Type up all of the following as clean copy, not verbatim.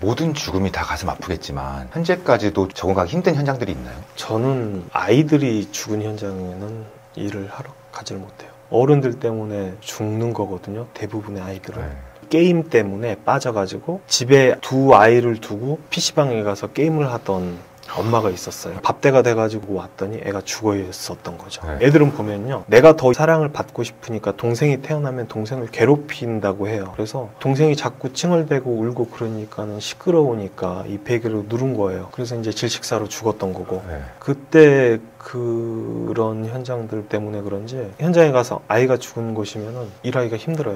모든 죽음이 다 가슴 아프겠지만 현재까지도 적응하기 힘든 현장들이 있나요? 저는 아이들이 죽은 현장에는 일을 하러 가지를 못해요. 어른들 때문에 죽는 거거든요. 대부분의 아이들은. 네. 게임 때문에 빠져가지고 집에 두 아이를 두고 PC방에 가서 게임을 하던 엄마가 있었어요. 밥때가 돼가지고 왔더니 애가 죽어 있었던 거죠. 네. 애들은 보면요, 내가 더 사랑을 받고 싶으니까 동생이 태어나면 동생을 괴롭힌다고 해요. 그래서 동생이 자꾸 칭얼대고 울고 그러니까는 시끄러우니까 이 베개로 누른 거예요. 그래서 이제 질식사로 죽었던 거고. 네. 그때 그런 현장들 때문에 그런지 현장에 가서 아이가 죽은 곳이면은 일하기가 힘들어요.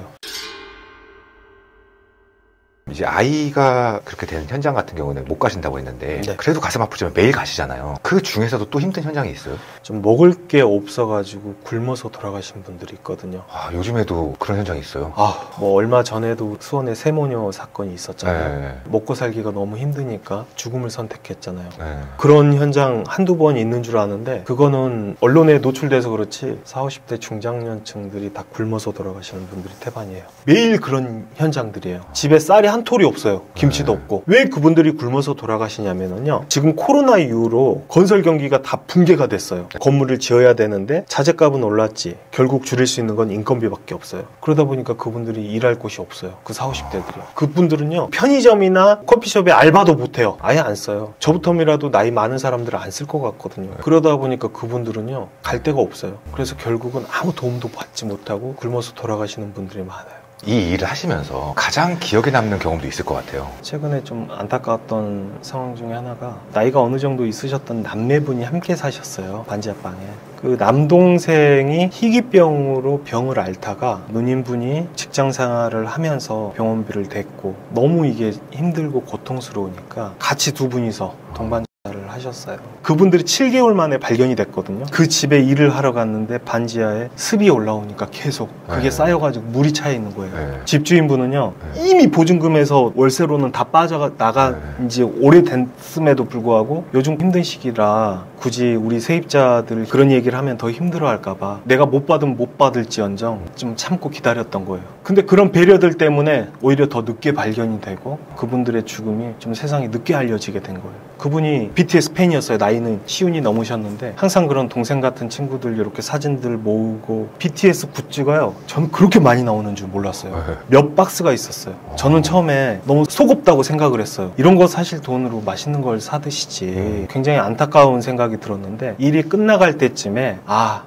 이제 아이가 그렇게 되는 현장 같은 경우는 못 가신다고 했는데 네. 그래도 가슴 아프지만 매일 가시잖아요. 그 중에서도 또 힘든 현장이 있어요? 좀 먹을 게 없어가지고 굶어서 돌아가신 분들이 있거든요. 아, 요즘에도 그런 현장이 있어요? 뭐 얼마 전에도 수원에 세모녀 사건이 있었잖아요. 네. 먹고 살기가 너무 힘드니까 죽음을 선택했잖아요. 네. 그런 현장 한두 번 있는 줄 아는데 그거는 언론에 노출돼서 그렇지 40, 50대 중장년층들이 다 굶어서 돌아가시는 분들이 태반이에요. 매일 그런 현장들이에요. 집에 쌀이 한 톨이 없어요. 김치도 네. 없고. 왜 그분들이 굶어서 돌아가시냐면요, 지금 코로나 이후로 건설 경기가 다 붕괴가 됐어요. 건물을 지어야 되는데 자재값은 올랐지 결국 줄일 수 있는 건 인건비밖에 없어요. 그러다 보니까 그분들이 일할 곳이 없어요. 그 40, 50대들이요. 그분들은요, 편의점이나 커피숍에 알바도 못해요. 아예 안 써요. 저부터이라도 나이 많은 사람들은 안 쓸 것 같거든요. 그러다 보니까 그분들은요, 갈 데가 없어요. 그래서 결국은 아무 도움도 받지 못하고 굶어서 돌아가시는 분들이 많아요. 이 일을 하시면서 가장 기억에 남는 경험도 있을 것 같아요. 최근에 좀 안타까웠던 상황 중에 하나가, 나이가 어느 정도 있으셨던 남매분이 함께 사셨어요. 반지 앞방에. 그 남동생이 희귀병으로 병을 앓다가 누님분이 직장 생활을 하면서 병원비를 댔고 너무 이게 힘들고 고통스러우니까 같이 두 분이서 동반 를 하셨어요. 그분들이 7개월 만에 발견이 됐거든요. 그 집에 일을 하러 갔는데 반지하에 습이 올라오니까 계속 그게 네. 쌓여가지고 물이 차 있는 거예요. 네. 집주인분은요, 네. 이미 보증금에서 월세로는 다 빠져나가 네. 이제 오래됐음에도 불구하고 요즘 힘든 시기라 굳이 우리 세입자들 그런 얘기를 하면 더 힘들어할까봐 내가 못 받으면 못 받을지언정 좀 참고 기다렸던 거예요. 근데 그런 배려들 때문에 오히려 더 늦게 발견이 되고 그분들의 죽음이 좀 세상에 늦게 알려지게 된 거예요. 그분이 BTS 팬이었어요. 나이는 시운이 넘으셨는데 항상 그런 동생 같은 친구들 이렇게 사진들 모으고 BTS 굿즈가요, 저는 그렇게 많이 나오는 줄 몰랐어요. 몇 박스가 있었어요. 저는 처음에 너무 속없다고 생각을 했어요. 이런 거 사실 돈으로 맛있는 걸 사드시지. 굉장히 안타까운 생각이 들었는데 일이 끝나갈 때쯤에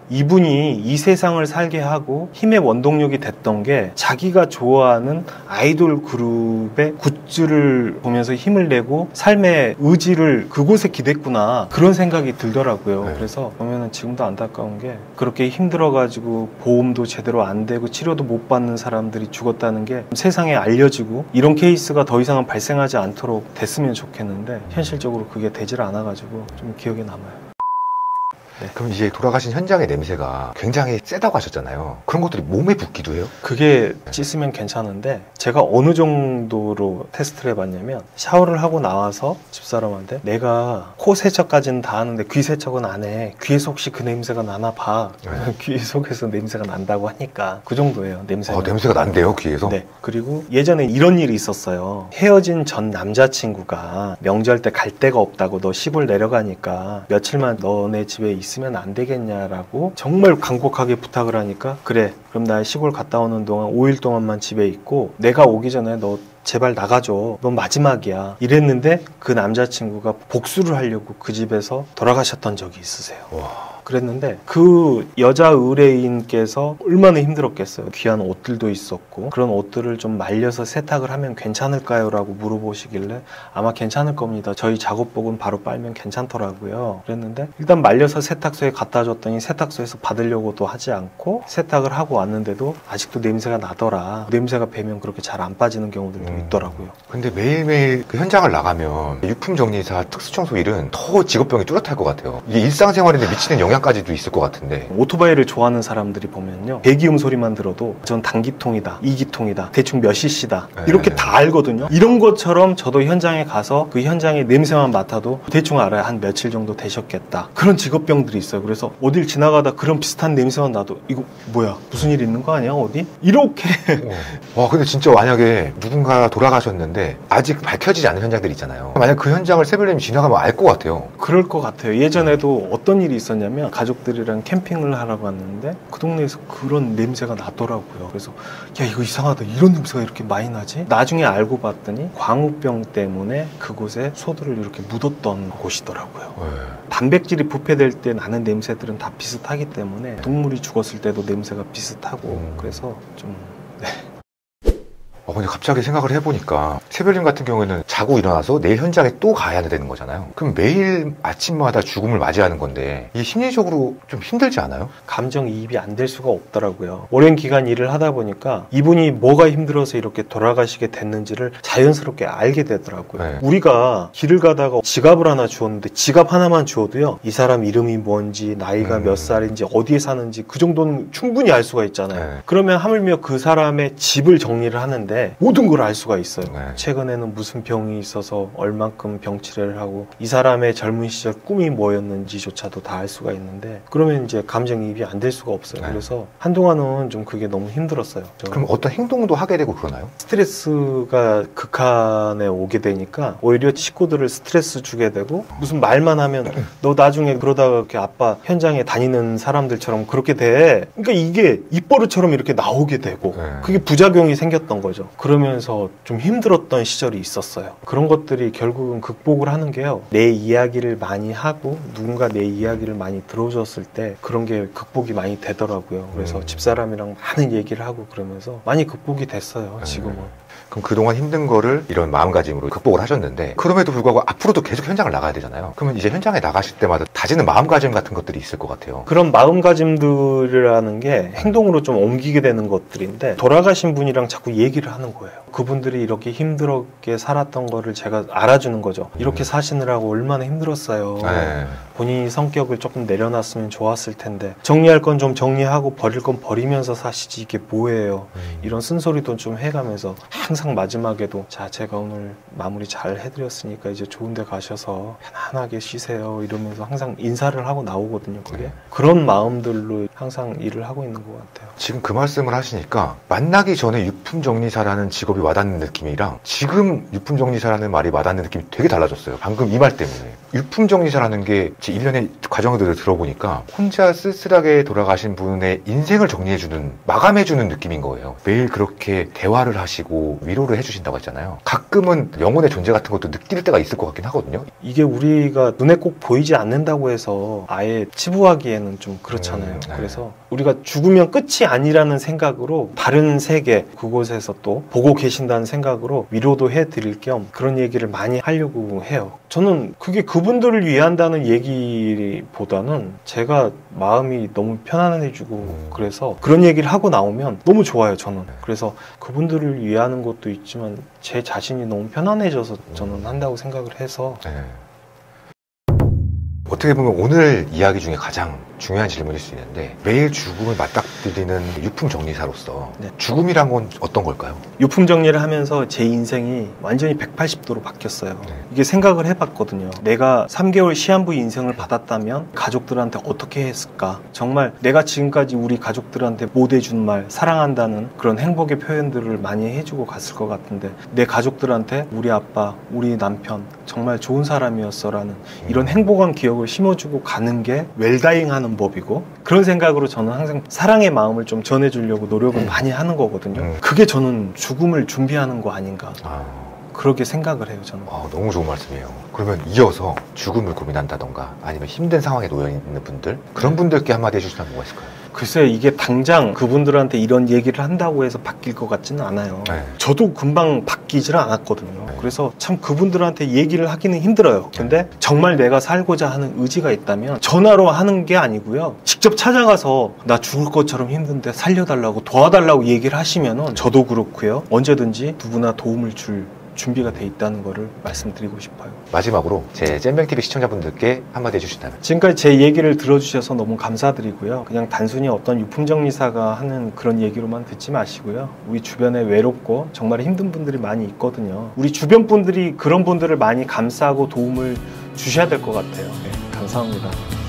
이분이 이 세상을 살게 하고 힘의 원동력이 됐던 게 자기가 좋아하는 아이돌 그룹의 굿즈를 보면서 힘을 내고 삶의 의지를 그곳에 기댔구나, 그런 생각이 들더라고요. 네. 그래서 보면은 지금도 안타까운 게 그렇게 힘들어가지고 보험도 제대로 안 되고 치료도 못 받는 사람들이 죽었다는 게 세상에 알려지고 이런 케이스가 더 이상은 발생하지 않도록 됐으면 좋겠는데 현실적으로 그게 되질 않아가지고 좀 기억에 남아요. 네. 그럼 이제 돌아가신 현장의 냄새가 굉장히 세다고 하셨잖아요. 그런 것들이 몸에 붙기도 해요? 그게 씻으면 괜찮은데 제가 어느 정도로 테스트를 해봤냐면, 샤워를 하고 나와서 집사람한테 내가 코 세척까지는 다 하는데 귀 세척은 안 해. 귀에서 혹시 그 냄새가 나나 봐. 네. 귀 속에서 냄새가 난다고 하니까 그 정도예요. 냄새가. 냄새가 난대요, 귀에서? 네. 그리고 예전에 이런 일이 있었어요. 헤어진 전 남자친구가 명절 때 갈 데가 없다고 너 시골 내려가니까 며칠만 너네 집에 있으면 안 되겠냐라고 정말 간곡하게 부탁을 하니까, 그래 그럼 나 시골 갔다 오는 동안 5일 동안만 집에 있고 내가 오기 전에 너 제발 나가줘, 넌 마지막이야, 이랬는데 그 남자친구가 복수를 하려고 그 집에서 돌아가셨던 적이 있으세요. 와. 그랬는데 그 여자 의뢰인께서 얼마나 힘들었겠어요. 귀한 옷들도 있었고 그런 옷들을 좀 말려서 세탁을 하면 괜찮을까요? 라고 물어보시길래 아마 괜찮을 겁니다. 저희 작업복은 바로 빨면 괜찮더라고요. 그랬는데 일단 말려서 세탁소에 갖다 줬더니 세탁소에서 받으려고도 하지 않고 세탁을 하고 왔는데도 아직도 냄새가 나더라. 냄새가 배면 그렇게 잘 안 빠지는 경우들도 있더라고요. 근데 매일매일 그 현장을 나가면 유품정리사 특수청소 일은 더 직업병이 뚜렷할 것 같아요. 이게 일상생활인데 미치는 영향 긴장까지도 있을 것 같은데. 오토바이를 좋아하는 사람들이 보면요, 배기음 소리만 들어도 전 단기통이다, 이기통이다, 대충 몇 cc다 이렇게 다 알거든요. 이런 것처럼 저도 현장에 가서 그 현장의 냄새만 맡아도 대충 알아야 한 며칠 정도 되셨겠다. 그런 직업병들이 있어요. 그래서 어딜 지나가다 그런 비슷한 냄새만 나도 이거 뭐야, 무슨 일 있는 거 아니야 어디? 이렇게. 와, 근데 진짜 만약에 누군가 돌아가셨는데 아직 밝혀지지 않은 현장들이 있잖아요. 만약 그 현장을 새별님이 지나가면 알 것 같아요. 그럴 것 같아요. 예전에도 어떤 일이 있었냐면 가족들이랑 캠핑을 하러 갔는데 그 동네에서 그런 냄새가 나더라고요. 그래서 야, 이거 이상하다, 이런 냄새가 이렇게 많이 나지? 나중에 알고 봤더니 광우병 때문에 그곳에 소들을 이렇게 묻었던 곳이더라고요. 단백질이 부패될 때 나는 냄새들은 다 비슷하기 때문에 동물이 죽었을 때도 냄새가 비슷하고 그래서 좀... 근데 갑자기 생각을 해보니까 새별님 같은 경우에는 자고 일어나서 내일 현장에 또 가야 되는 거잖아요. 그럼 매일 아침마다 죽음을 맞이하는 건데 이게 심리적으로 좀 힘들지 않아요? 감정이입이 안 될 수가 없더라고요. 오랜 기간 일을 하다 보니까 이분이 뭐가 힘들어서 이렇게 돌아가시게 됐는지를 자연스럽게 알게 되더라고요. 네. 우리가 길을 가다가 지갑을 하나 주었는데 지갑 하나만 주어도요, 이 사람 이름이 뭔지, 나이가 몇 살인지, 어디에 사는지 그 정도는 충분히 알 수가 있잖아요. 네. 그러면 하물며 그 사람의 집을 정리를 하는데 모든 걸 알 수가 있어요. 네. 최근에는 무슨 병이 있어서 얼만큼 병치레를 하고 이 사람의 젊은 시절 꿈이 뭐였는지조차도 다 알 수가 있는데, 그러면 이제 감정이입이 안 될 수가 없어요. 네. 그래서 한동안은 좀 그게 너무 힘들었어요. 그럼 어떤 행동도 하게 되고 그러나요? 스트레스가 극한에 오게 되니까 오히려 식구들을 스트레스 주게 되고, 무슨 말만 하면 너 나중에 그러다가 이렇게 아빠 현장에 다니는 사람들처럼 그렇게 돼. 그러니까 이게 입버릇처럼 이렇게 나오게 되고 네. 그게 부작용이 생겼던 거죠. 그러면서 좀 힘들었던 시절이 있었어요. 그런 것들이 결국은 극복을 하는 게요, 내 이야기를 많이 하고 누군가 내 이야기를 많이 들어줬을 때 그런 게 극복이 많이 되더라고요. 그래서 집사람이랑 많은 얘기를 하고 그러면서 많이 극복이 됐어요. 지금은. 그럼 그동안 힘든 거를 이런 마음가짐으로 극복을 하셨는데, 그럼에도 불구하고 앞으로도 계속 현장을 나가야 되잖아요. 그러면 이제 현장에 나가실 때마다 다지는 마음가짐 같은 것들이 있을 것 같아요. 그런 마음가짐들이라는 게 행동으로 좀 옮기게 되는 것들인데, 돌아가신 분이랑 자꾸 얘기를 하는 거예요. 그분들이 이렇게 힘들게 살았던 거를 제가 알아주는 거죠. 이렇게 사시느라고 얼마나 힘들었어요. 네. 본인이 성격을 조금 내려놨으면 좋았을 텐데, 정리할 건 좀 정리하고 버릴 건 버리면서 사시지 이게 뭐예요. 이런 쓴소리도 좀 해가면서 항상 마지막에도 자, 제가 오늘 마무리 잘 해드렸으니까 이제 좋은 데 가셔서 편안하게 쉬세요 이러면서 항상 인사를 하고 나오거든요. 그게 그런 마음들로 항상 일을 하고 있는 것 같아요. 지금 그 말씀을 하시니까 만나기 전에 유품정리사라는 직업이 와닿는 느낌이랑 지금 유품정리사라는 말이 와닿는 느낌이 되게 달라졌어요. 방금 이 말 때문에. 유품정리사라는 게 제 일련의 과정들을 들어보니까 혼자 쓸쓸하게 돌아가신 분의 인생을 정리해주는, 마감해주는 느낌인 거예요. 매일 그렇게 대화를 하시고 위로를 해주신다고 했잖아요. 가끔은 영혼의 존재 같은 것도 느낄 때가 있을 것 같긴 하거든요. 이게 우리가 눈에 꼭 보이지 않는다고 해서 아예 치부하기에는 좀 그렇잖아요. 네. 그래서 우리가 죽으면 끝이 아니라는 생각으로 다른 세계 그곳에서 또 보고 계신다는 생각으로 위로도 해드릴 겸 그런 얘기를 많이 하려고 해요. 저는 그게 그분들을 위한다는 얘기보다는 제가 마음이 너무 편안해지고 그래서 그런 얘기를 하고 나오면 너무 좋아요. 저는. 그래서 그분들을 위하는 것도 있지만 제 자신이 너무 편안해져서 저는 한다고 생각을 해서. 네. 어떻게 보면 오늘 이야기 중에 가장 중요한 질문일 수 있는데, 매일 죽음을 맞닥뜨리는 유품정리사로서 죽음이란 건 어떤 걸까요? 유품 정리를 하면서 제 인생이 완전히 180도로 바뀌었어요. 이게 생각을 해봤거든요. 내가 3개월 시한부 인생을 받았다면 가족들한테 어떻게 했을까? 정말 내가 지금까지 우리 가족들한테 못 해준 말, 사랑한다는 그런 행복의 표현들을 많이 해주고 갔을 것 같은데, 내 가족들한테 우리 아빠, 우리 남편 정말 좋은 사람이었어라는 이런 행복한 기억을 심어주고 가는 게 웰다잉하는 법이고, 그런 생각으로 저는 항상 사랑의 마음을 좀 전해주려고 노력을 많이 하는 거거든요. 그게 저는 죽음을 준비하는 거 아닌가, 그렇게 생각을 해요. 저는. 너무 좋은 말씀이에요. 그러면 이어서 죽음을 고민한다던가 아니면 힘든 상황에 놓여있는 분들, 그런 분들께 한마디 해주시면 뭐가 있을까요? 글쎄요, 이게 당장 그분들한테 이런 얘기를 한다고 해서 바뀔 것 같지는 않아요. 저도 금방 바뀌질 않았거든요. 그래서 참 그분들한테 얘기를 하기는 힘들어요. 근데 정말 내가 살고자 하는 의지가 있다면 전화로 하는 게 아니고요, 직접 찾아가서 나 죽을 것처럼 힘든데 살려달라고, 도와달라고 얘기를 하시면은 저도 그렇고요, 언제든지 누구나 도움을 줄 준비가 돼 있다는 거를 말씀드리고 싶어요. 마지막으로 제 잼뱅TV 시청자분들께 한마디 해주신다면. 지금까지 제 얘기를 들어주셔서 너무 감사드리고요. 그냥 단순히 어떤 유품정리사가 하는 그런 얘기로만 듣지 마시고요. 우리 주변에 외롭고 정말 힘든 분들이 많이 있거든요. 우리 주변 분들이 그런 분들을 많이 감싸고 도움을 주셔야 될 것 같아요. 네, 감사합니다.